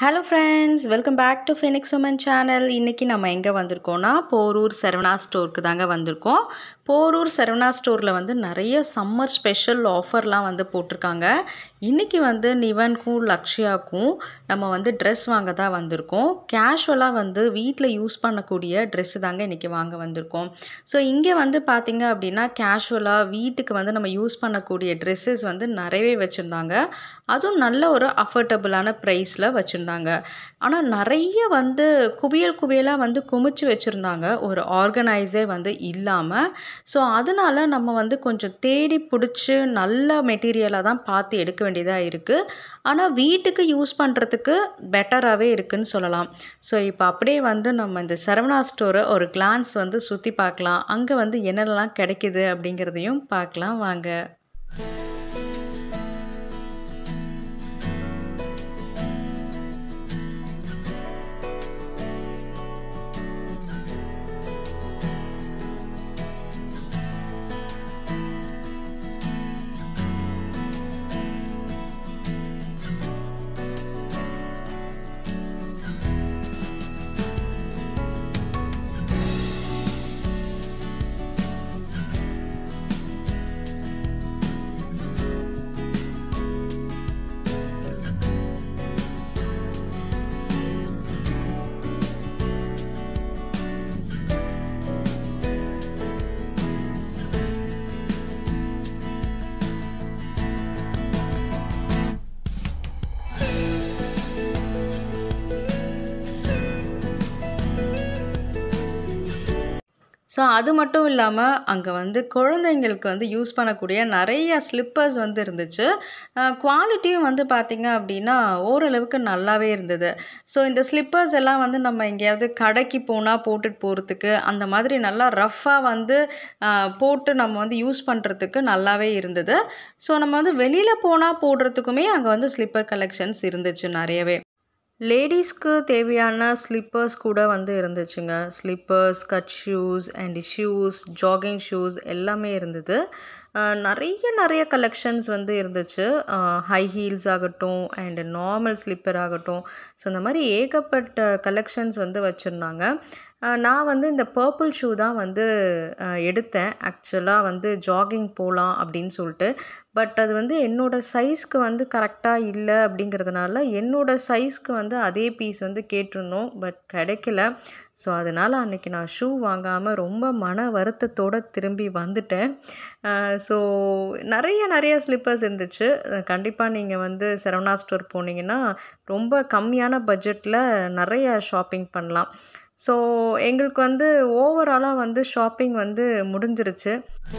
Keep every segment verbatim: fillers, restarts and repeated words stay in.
Hello friends, welcome back to Phoenix woman channel. இன்றைக்கி நம்ம எங்கே வந்திருக்கோன்னா போரூர் சரவணா ஸ்டோருக்கு தாங்க வந்திருக்கோம். போரூர் சரவணா ஸ்டோரில் வந்து நிறைய சம்மர் ஸ்பெஷல் ஆஃபர்லாம் வந்து போட்டிருக்காங்க. இன்றைக்கி வந்து நிவனுக்கும் லக்ஷயாவுக்கும் நம்ம வந்து ட்ரெஸ் வாங்க தான் வந்திருக்கோம். கேஷுவலாக வந்து வீட்டில் யூஸ் பண்ணக்கூடிய ட்ரெஸ்ஸு தாங்க இன்றைக்கி வாங்க வந்திருக்கோம். ஸோ இங்கே வந்து பார்த்திங்க அப்படின்னா கேஷுவலாக வீட்டுக்கு வந்து நம்ம யூஸ் பண்ணக்கூடிய ட்ரெஸ்ஸஸ் வந்து நிறையவே வச்சுருந்தாங்க. அதுவும் நல்ல ஒரு அஃபோர்டபுளான ப்ரைஸில் வச்சுருந்தாங்க. ஆனால் நிறைய வந்து குவியல் குவியலாக வந்து குமிச்சு வச்சுருந்தாங்க, ஒரு ஆர்கனைஸே வந்து இல்லாமல். ஸோ அதனால் நம்ம வந்து கொஞ்சம் தேடி பிடிச்சி நல்ல மெட்டீரியலாக தான் பார்த்து எடுக்க வேண்டியதாக இருக்குது. ஆனால் வீட்டுக்கு யூஸ் பண்ணுறதுக்கு பெட்டராகவே இருக்குதுன்னு சொல்லலாம். ஸோ இப்போ அப்படியே வந்து நம்ம இந்த சரவணா ஸ்டோரை ஒரு கிளான்ஸ் வந்து சுற்றி பார்க்கலாம். அங்கே வந்து என்னென்னலாம் கிடைக்கிது அப்படிங்கிறதையும் பார்க்கலாம் வாங்க. ஸோ அது மட்டும் இல்லாமல் அங்கே வந்து குழந்தைங்களுக்கு வந்து யூஸ் பண்ணக்கூடிய நிறைய ஸ்லிப்பர்ஸ் வந்து இருந்துச்சு. குவாலிட்டியும் வந்து பார்த்திங்க அப்படின்னா ஓரளவுக்கு நல்லாவே இருந்தது. ஸோ இந்த ஸ்லிப்பர்ஸ் எல்லாம் வந்து நம்ம எங்கேயாவது கடைக்கு போனால் போட்டுட்டு போகிறதுக்கு அந்த மாதிரி நல்லா ரஃப்பாக வந்து போட்டு நம்ம வந்து யூஸ் பண்ணுறதுக்கு நல்லாவே இருந்தது. ஸோ நம்ம வந்து வெளியில் போனால் போடுறதுக்குமே அங்கே வந்து ஸ்லிப்பர் கலெக்ஷன்ஸ் இருந்துச்சு நிறையவே. லேடீஸ்க்கு தேவையான ஸ்லிப்பர்ஸ் கூட வந்து இருந்துச்சுங்க. Slippers, cut shoes and shoes, jogging shoes எல்லாமே இருந்தது. நிறைய நிறைய கலெக்ஷன்ஸ் வந்து இருந்துச்சு. ஹை ஹீல்ஸ் ஆகட்டும் அண்ட் நார்மல் ஸ்லிப்பர் ஆகட்டும். ஸோ இந்த மாதிரி ஏகப்பட்ட கலெக்ஷன்ஸ் வந்து வச்சுருந்தாங்க. நான் வந்து இந்த பர்பிள் ஷூ தான் வந்து எடுத்தேன். ஆக்சுவலாக வந்து ஜாகிங் போகலாம் அப்படின்னு சொல்லிட்டு. பட் அது வந்து என்னோடய சைஸ்க்கு வந்து கரெக்டாக இல்லை அப்படிங்கிறதுனால என்னோடய சைஸ்க்கு வந்து அதே பீஸ் வந்து கேட்டிருந்தோம். பட் கிடைக்கல. ஸோ அதனால் அன்றைக்கி நான் ஷூ வாங்காமல் ரொம்ப மன வருத்தத்தோடு திரும்பி வந்துட்டேன். ஸோ நிறைய நிறைய ஸ்லிப்பர்ஸ் இருந்துச்சு. கண்டிப்பாக நீங்கள் வந்து சரவணா ஸ்டோர் போனீங்கன்னா ரொம்ப கம்மியான பட்ஜெட்டில் நிறைய ஷாப்பிங் பண்ணலாம். ஸோ எங்களுக்கு வந்து ஓவராலாக வந்து ஷாப்பிங் வந்து முடிஞ்சிருச்சு.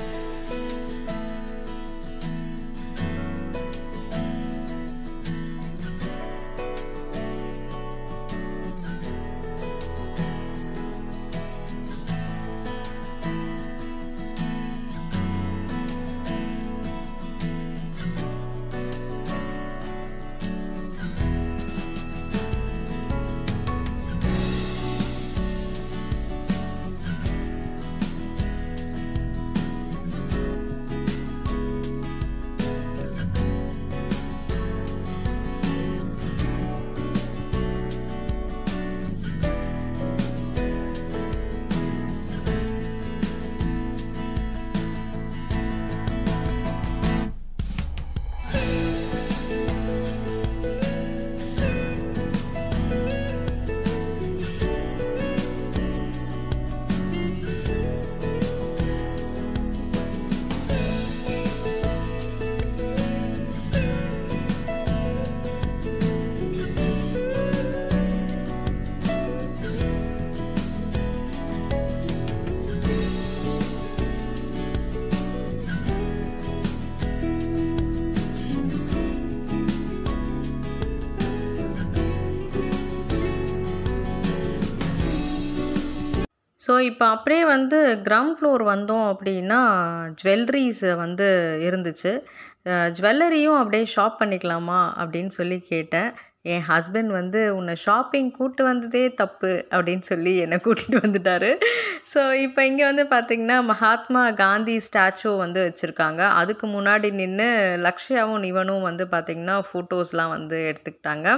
ஸோ இப்போ அப்படியே வந்து கிரவுண்ட் ஃப்ளோர் வந்தோம் அப்படின்னா ஜுவல்லரிஸ் வந்து இருந்துச்சு. ஜுவல்லரியும் அப்படியே ஷாப் பண்ணிக்கலாமா அப்படின்னு சொல்லி கேட்டேன். என் ஹஸ்பண்ட் வந்து உன்னை ஷாப்பிங் கூட்டு வந்ததே தப்பு அப்படின்னு சொல்லி என்னை கூட்டிகிட்டு வந்துட்டார். ஸோ இப்போ இங்கே வந்து பார்த்திங்கன்னா மகாத்மா காந்தி ஸ்டாச்சு வந்து வச்சுருக்காங்க. அதுக்கு முன்னாடி நின்று லக்ஷயாவும் நிவனும் வந்து பார்த்திங்கன்னா ஃபோட்டோஸ்லாம் வந்து எடுத்துக்கிட்டாங்க.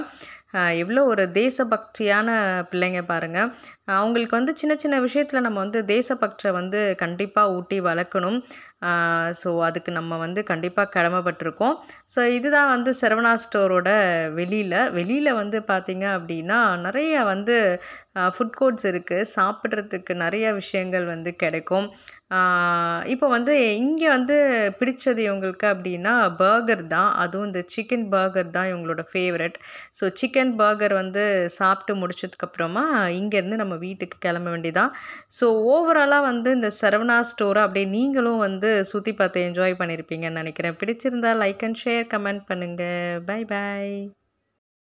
அ எவ்வளோ ஒரு தேசபக்தியான பிள்ளைங்க பாருங்க. அவங்களுக்கு வந்து சின்ன சின்ன விஷயத்துல நம்ம வந்து தேசப்பற்ற வந்து கண்டிப்பா ஊட்டி வளர்க்கணும். ஆ ஸோ அதுக்கு நம்ம வந்து கண்டிப்பா கடமைப்பட்டுருக்கோம். ஸோ இதுதான் வந்து சரவணா ஸ்டோரோட வெளியில. வெளியில வந்து பார்த்தீங்க அப்படின்னா, நெறைய வந்து அ ஃபுட் கோர்ட்ஸ் இருக்கு. சாப்பிடுறதுக்கு நெறைய விஷயங்கள் வந்து கிடைக்கும். ஆ இப்போ வந்து இங்க வந்து பிடிச்சது இவங்களுக்கு அப்படின்னா, பர்கர் தான். அதுவும் இந்த சிக்கன் பர்கர் தான் இவங்களோட ஃபேவரைட். ஸோ சிக்கன் பர்கர் வந்து சாப்பிட்டு முடிச்சதுக்கப்புறமா, இங்கேருந்து நம்ம வீட்டுக்கு கிளம்ப வேண்டியதான். ஸோ ஓவராலா வந்து இந்த சரவணா ஸ்டோர அப்படியே நீங்களும் வந்து சுத்தி பார்த்து என்ஜாய் பண்ணியிருப்பீங்கன்னு நெனைக்கிறேன். பிடிச்சிருந்தா லைக் அண்ட் ஷேர், கமெண்ட் பண்ணுங்க. Bye by.